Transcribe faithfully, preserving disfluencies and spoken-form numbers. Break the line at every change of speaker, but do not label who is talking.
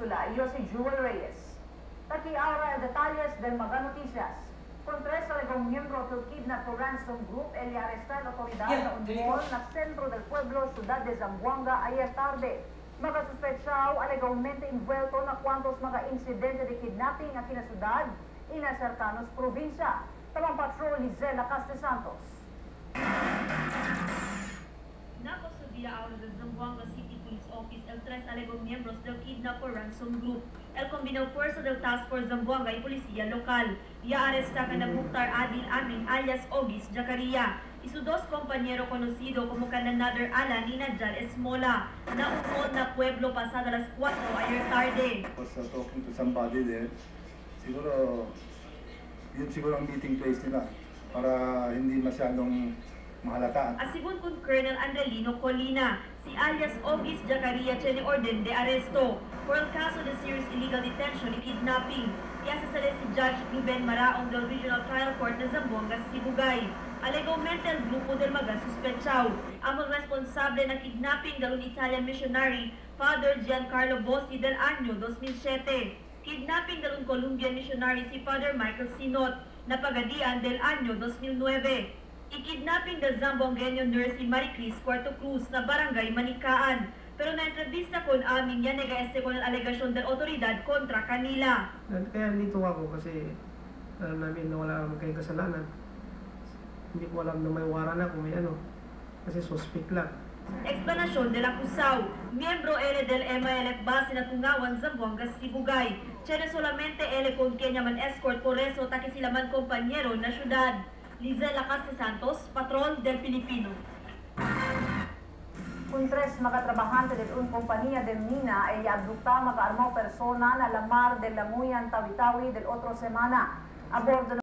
Península. Yo si Jewel Reyes. Aquí ahora detalles de Maga Noticias. Con tres alegong miembro del Kidnap o Ransom Group, el arresta la autoridad
Yeah,
na union na centro del pueblo, ciudad de Zamboanga, ayer tarde. Mga suspetsyaw alegalmente envuelto na cuantos mga insidente de kidnapping aquí na ciudad y na cercanos provincia. Tamang patrol Lizela Caste Santos.
Nacosudia ahora del Zamboanga City Police Office el tres alegong miembros del Kidnap o Ransom Group. El combinado fuerza del Task Force Zamboanga y policía local. Ya arresta a Mukhtar Adil Amin alias Ogis Jacaria y sus dos compañeros conocidos como Kananader Alan y Najal Esmola, na ungkol na pueblo pasada las cuatro ayer tarde.
I was uh, talking to somebody there. Siguro, yun siguro ang meeting place nila para hindi masyadong mahalata.
Asigun kun Colonel Angelino Colina, si alias Ogis Jacaria tiene orden de arresto por el caso de serious illegal detention y kidnapping. Iasasali si Judge Ruben Maraong del Regional Trial Court na Zamboanga, Sibugay. Alegalmente el grupo del Maga suspechao ang responsable na kidnapping del Italian missionary Father Giancarlo Bossi del año dos mil siete. Kidnapping del Colombian missionary si Father Michael Sinot na pagadian del año dos mil nueve. I-kidnapping del Zambongueño nurse si Maricris Puerto Cruz na barangay Manikaan. Pero na-entrevista ko amin yan nega-este ko ng alegasyon del otoridad kontra kanila.
Kaya nandito ako kasi alam namin na wala naman kayong kasalanan. Hindi ko alam na may waran na kung may ano. Kasi suspect lang.
Explanasyon del acusaw. Miembro ele del M L F base na Tungawan, Zamboanga, Sibugay. Tiene solamente ele con quien man escort por eso taki sila man compañero na syudad. Lizela Caste Santos, Patrol del Pilipino.
Un tres mga trabahante de un compañía de mina ay abducta mga armao persona na lamar de Lamuyan, Tawi-Tawi del otro semana. A bordo